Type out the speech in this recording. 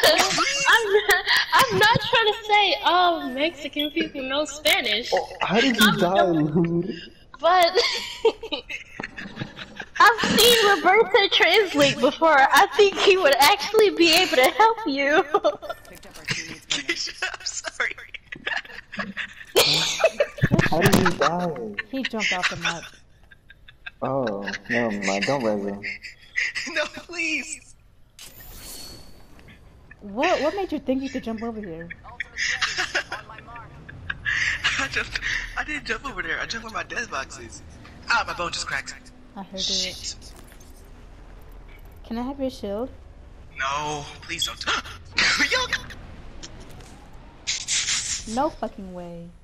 I'm not trying to say, oh, Mexican people know Spanish. Oh, how did you die, Lou? But I've seen Roberto translate before. I think he would actually be able to help you. I'm sorry. How did you die? He jumped off the map. Oh, never mind. Don't res him. No, please. What made you think you could jump over here? I didn't jump over there. I jumped where my death box is. Ah, my bone just cracked. I heard Shit. it. Can I have your shield? No, please don't. No fucking way.